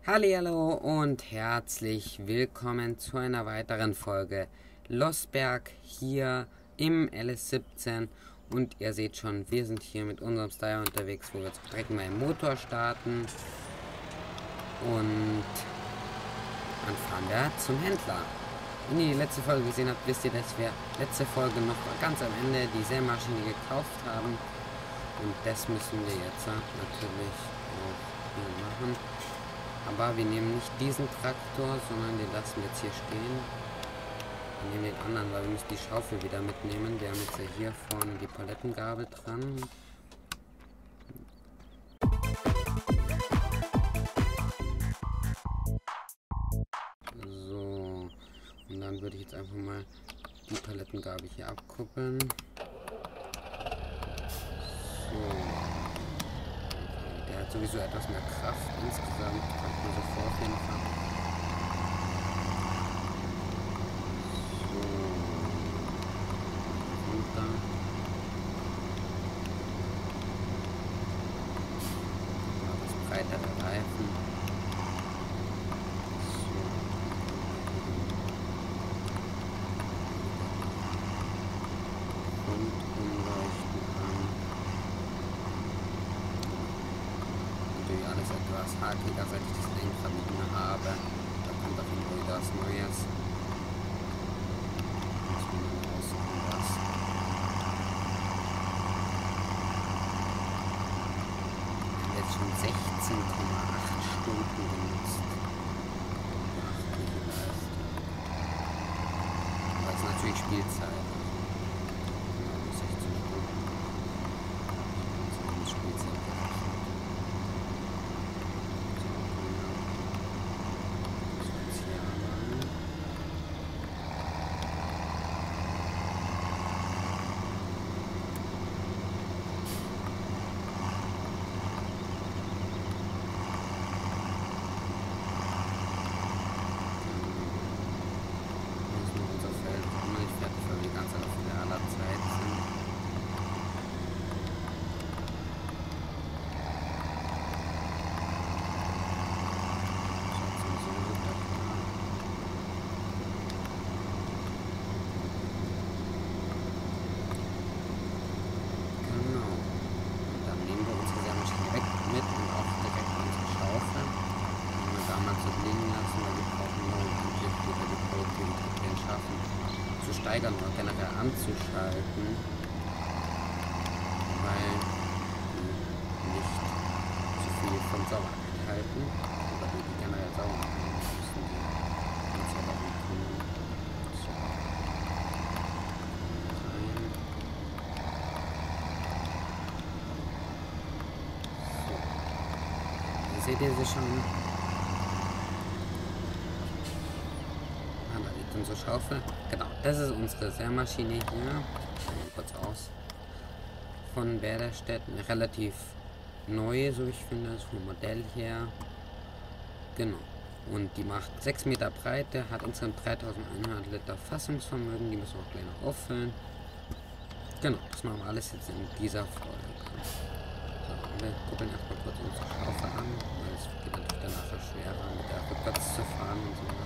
Hallihallo und herzlich willkommen zu einer weiteren Folge Losberg hier im LS17. Und ihr seht schon, wir sind hier mit unserem Style unterwegs, wo wir jetzt direkt mal im Motor starten. Und dann fahren wir zum Händler. Wenn ihr die letzte Folge gesehen habt, wisst ihr, dass wir letzte Folge noch ganz am Ende die Sämaschine gekauft haben. Und das müssen wir jetzt natürlich auch hier machen. Aber wir nehmen nicht diesen Traktor, sondern den lassen wir jetzt hier stehen. Wir nehmen den anderen, weil wir müssen die Schaufel wieder mitnehmen. Wir haben jetzt hier vorne die Palettengabel dran. So, und dann würde ich jetzt einfach mal die Palettengabel hier abkuppeln. So. Der hat sowieso etwas mehr Kraft insgesamt, kommt man so vor auf jeden Fall. So. Runter. Das breitere Reifen. So. Und umleuchten an. Alles etwas hakiger, seit ich das Lenkrad nicht mehr habe. Da kommt auf jeden Fall wieder was Neues. Muss man dann raussuchen, was. Wir haben jetzt schon 16,8 Stunden genutzt. Beachtliche Leistung. Aber das ist natürlich Spielzeit. Genau, 16 Stunden. So eine Spielzeit. Steigern oder generell anzuschalten, weil die nicht zu viel von Sauerkeit halten oder die generell sauer machen müssen, die uns aber auch können. So. Rein. So. Hier seht ihr sie schon. Unsere Schaufel. Genau, das ist unsere Sämaschine hier. Mal kurz aus. Von Werderstedt. Relativ neu, so ich finde, das vom Modell her. Genau. Und die macht 6 Meter Breite, hat insgesamt 3100 Liter Fassungsvermögen. Die müssen wir auch gleich noch auffüllen. Genau, das machen wir alles jetzt in dieser Folge. So, wir kuppeln erstmal kurz unsere Schaufel an, weil es geht natürlich dann nachher schwerer, mit der rückwärts zu fahren und so.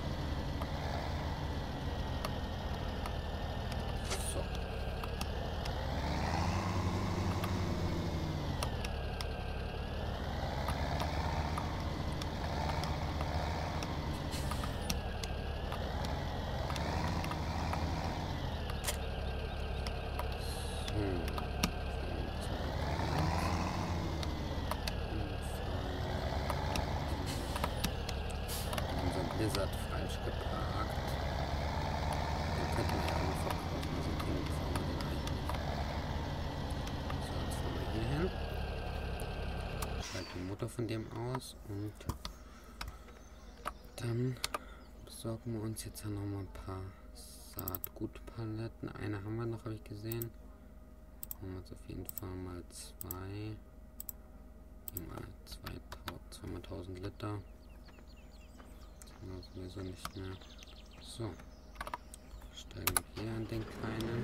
Blizzard falsch geparkt. Den könnten wir ja auch verkaufen, also den brauchen wir den eigentlich. So, jetzt fahren wir hier hin. Schalten den Motor von dem aus und dann besorgen wir uns jetzt noch mal ein paar Saatgutpaletten. Eine haben wir noch, habe ich gesehen. Haben wir jetzt auf jeden Fall mal 2. Hier mal 2.000 Liter. Sowieso nicht mehr. So. Steigen wir hier an den kleinen.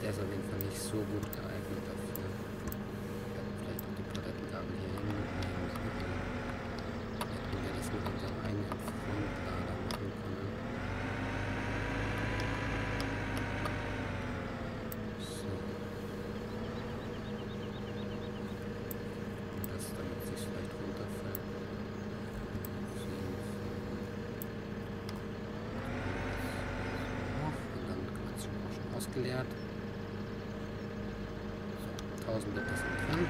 Der ist auf jeden Fall nicht so gut geeignet dafür. Ich werde vielleicht auch die Palettengabel hier hinnehmen. Hätten wir das mit unserem eigenen Frontlader machen können. So. Und das, damit es sich vielleicht runterfällt. Ausgeleert. So, 1000 Liter sind drin.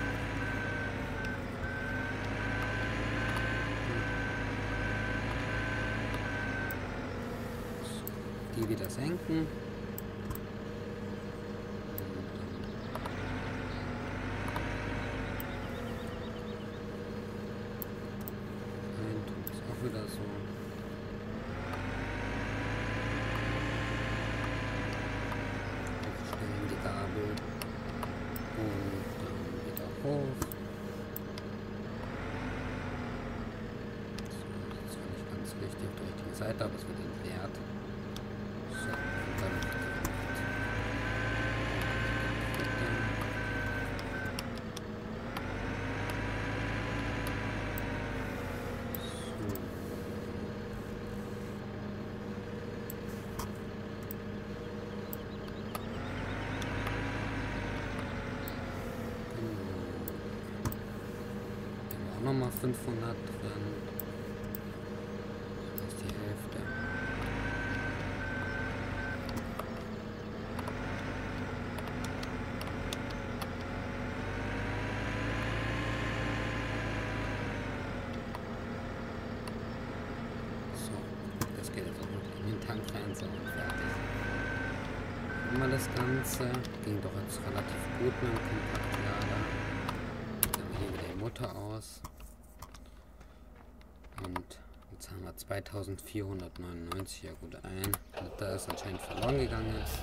So, die wieder senken. Und dann ist auch wieder so. Die Gabel und dann wieder hoch. So, das war nicht ganz richtig auf der richtigen Seite, aber es wird entleert. So, und dann nochmal 500 drin. Das ist die Hälfte. So, das geht jetzt auch noch in den Tank rein, so und fertig. Immer das Ganze ging doch jetzt relativ gut mit dem Kompaktlader. Dann haben wir hier wieder die Mutter aus. Und jetzt haben wir 2499, ja gut, ein Liter ist anscheinend verloren gegangen. Und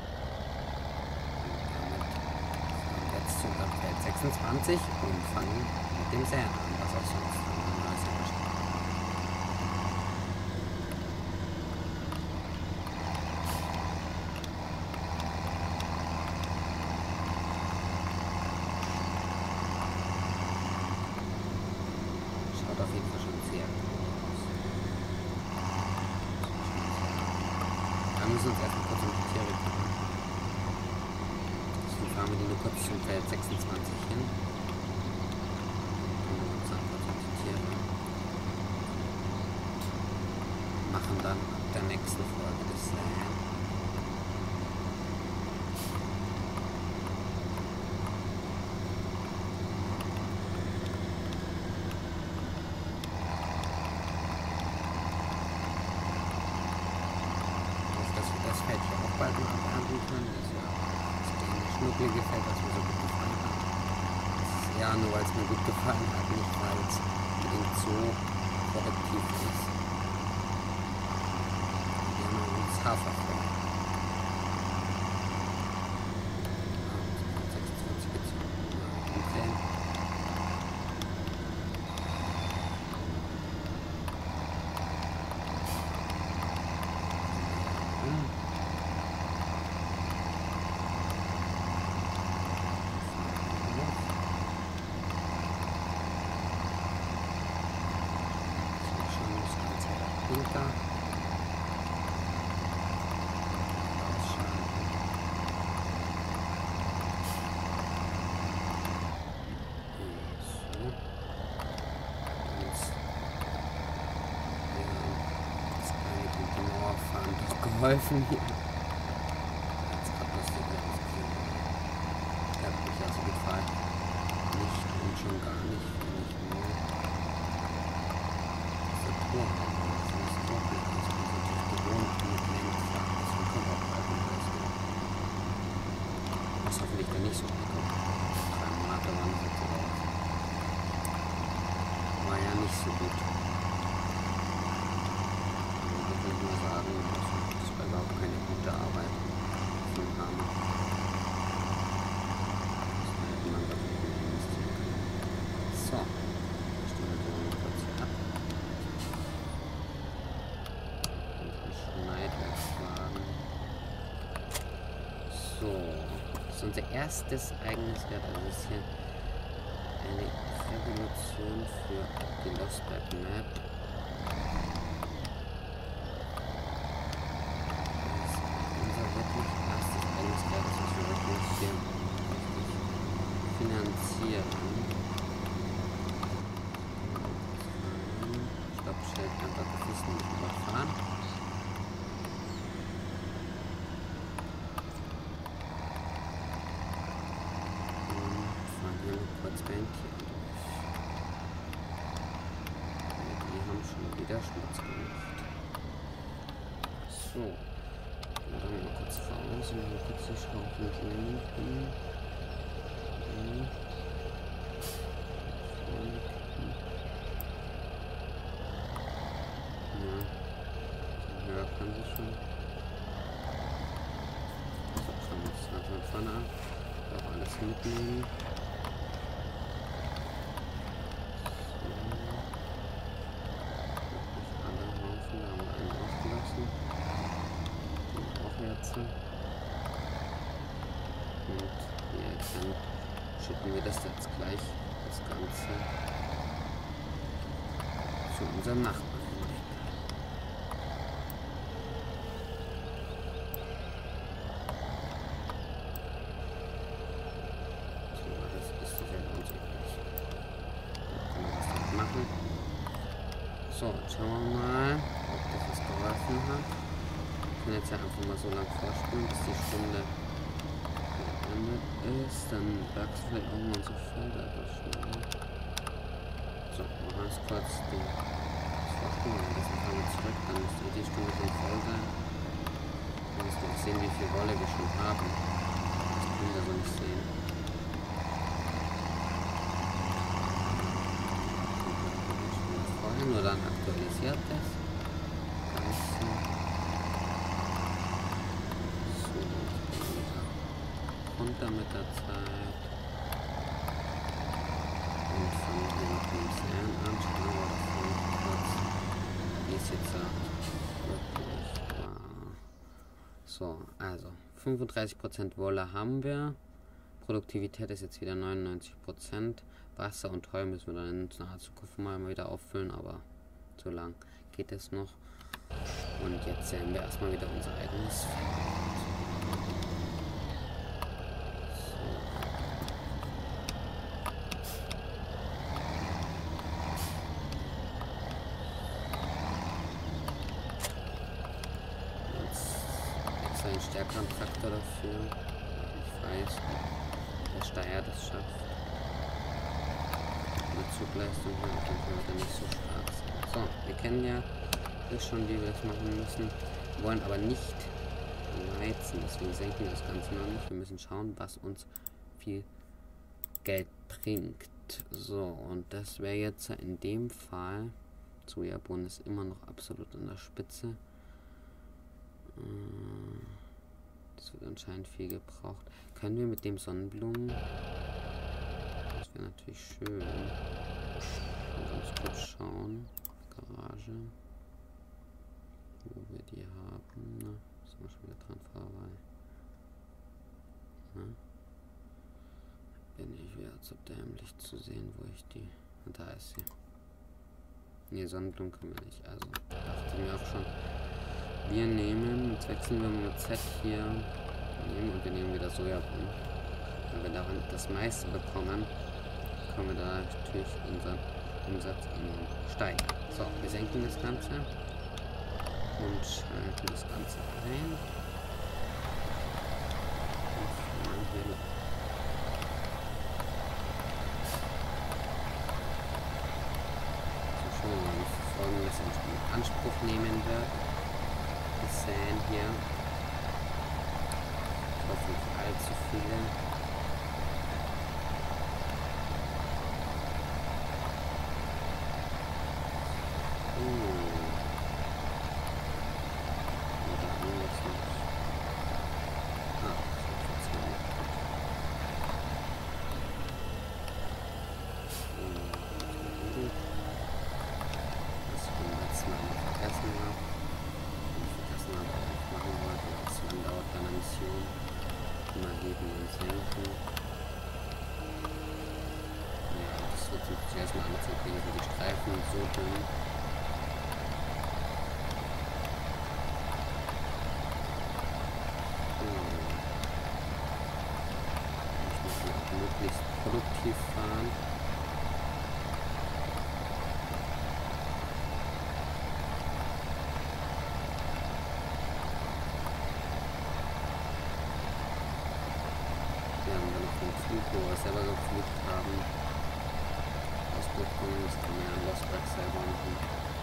damit sind wir jetzt zu unserem Feld 26 und fangen mit dem Säen an, was auch sonst normalerweise besteht. Schaut auf jeden Fall schon sehr gut aus. Wir müssen uns erstmal kurz um die Tiere kümmern. Deswegen fahren wir die nur kurz zum Feld 26 hin. Und uns dann kurz um die Tiere. Machen dann ab der nächsten Folge das Säen. Das Feld hier auch bald mal abernten können. Das ist ja das kleine schnucklige Feld, was mir so gut gefallen hat. Das ist ja nur, weil es mir gut gefallen hat, nicht weil es unbedingt so produktiv ist. Wir haben uns Haferfeld. 26 beziehungsweise runter. Ausschalten. So. Das kleine gute Mauerfahren doch geholfen hier. Jetzt gerade lustig ausgesehen. Der hat mich also gefallen. Nicht und schon gar nicht, wenn ich nur diese Tour habe. Was hoffentlich dann nicht so gut kommt. 3 Monate waren es jetzt raus. War ja nicht so gut. Also ich würde nur sagen, das war überhaupt keine gute Arbeit von Hammer. Das hätte man dafür investieren können. So. Stellen wir mal kurz hier ab. Schneidwerkswagen. So. So, das ist unser erstes eigenes Wert. Also das ist hier eine Revolution für die Lostberg Map. Das ist unser wirklich erstes eigenes Wert, das wir wirklich hier finanzieren. Stoppschild einfach das nicht überfahren. Kurz Band hier durch. Die haben schon wieder Schmutz gemacht. So. Und dann mal kurz raus und mal kurz die Schrauben drehen. Ja. Höher kann sie schon. So, kann man das halt von vorne ab. Auch alles mitnehmen. Und wie ihr erkennt, schicken wir das jetzt gleich, das Ganze, zu unserem Nachbarn. So, das ist ja unsäglich. Da können wir das noch machen. So, jetzt schauen wir mal, ob das was geholfen hat. Ich kann jetzt ja einfach mal so lang vorspulen, bis die Stunde beendet ist. Dann sagst du vielleicht auch mal so Felder schneller. So, mal ganz kurz das Vorspulen, das machen wir zurück. Dann müsste die Stunde schon voll sein. Dann müsst ihr auch sehen, wie viel Wolle wir schon haben. Das können wir so nicht sehen. Nur dann aktualisiert das Ganze. So, runter mit der Zeit. Und fangen wir mit dem Sand an. Schauen wir davon kurz, wie es jetzt wirklich war. So, also 35% Wolle haben wir. Produktivität ist jetzt wieder 99%. Wasser und Heu müssen wir dann in naher Zukunft mal wieder auffüllen, aber so lang geht es noch. Und jetzt sehen wir erstmal wieder unser eigenes Feld. So. Jetzt extra einen stärkeren Traktor dafür. Ich weiß, der Steyr das schafft. Zugleistung hier auf jeden Fall wird er nicht so stark sein. So, wir kennen ja schon, wie wir das machen müssen. Wir wollen aber nicht reizen, deswegen senken wir das Ganze noch nicht. Wir müssen schauen, was uns viel Geld bringt. So, und das wäre jetzt in dem Fall, Sojabohnen ist immer noch absolut an der Spitze. Das wird anscheinend viel gebraucht. Können wir mit dem Sonnenblumen... Das wäre natürlich schön. Ganz kurz schauen. Garage. Wo wir die haben. Na, sind wir schon wieder dran vorbei. Na? Bin ich wieder so dämlich zu sehen, wo ich die... Da ist sie. Ne, Sonnenblumen können wir nicht. Also, dachte ich mir auch schon. Wir nehmen, jetzt wechseln wir mal mit Z hier. Und wir nehmen wieder Sojabohnen. Wenn wir daran das meiste bekommen, können wir da natürlich unseren Umsatz enorm steigern. So, wir senken das Ganze und schalten das Ganze ein. Und fahren hier lang. So, schauen wir mal, wie Folgendes in Anspruch nehmen wird. Das Säen hier. Ich hoffe nicht allzu viele. möglichst produktiv fahren. Wir haben dann noch den Flug, wo wir selber geflucht haben. Ausdrücken, das kann man ja in Lostberg selber machen.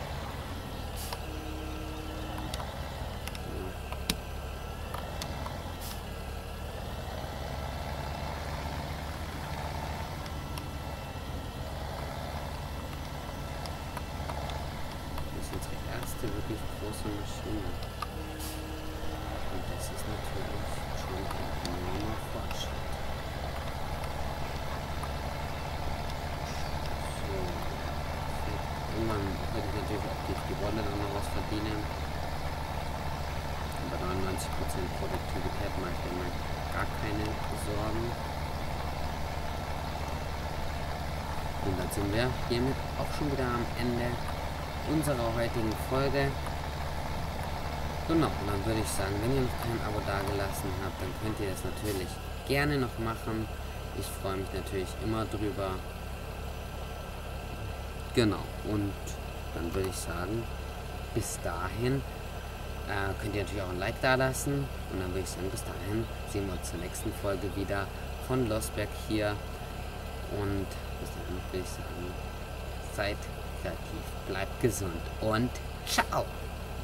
Wirklich große Maschine. Und das ist natürlich schon ein enormer Fortschritt. So. Irgendwann werde ich natürlich auch die Rolle dann noch was verdienen. Und bei 99% Produktivität mache ich mir gar keine Sorgen. Und dann sind wir hiermit auch schon wieder am Ende unserer heutigen Folge. Genau, und dann würde ich sagen, wenn ihr noch kein Abo dagelassen habt, dann könnt ihr das natürlich gerne noch machen. Ich freue mich natürlich immer drüber. Genau, und dann würde ich sagen, bis dahin könnt ihr natürlich auch ein Like dalassen. Und dann würde ich sagen, bis dahin sehen wir uns zur nächsten Folge wieder von Lostberg hier. Und bis dahin würde ich sagen, seid kreativ, bleibt gesund und ciao!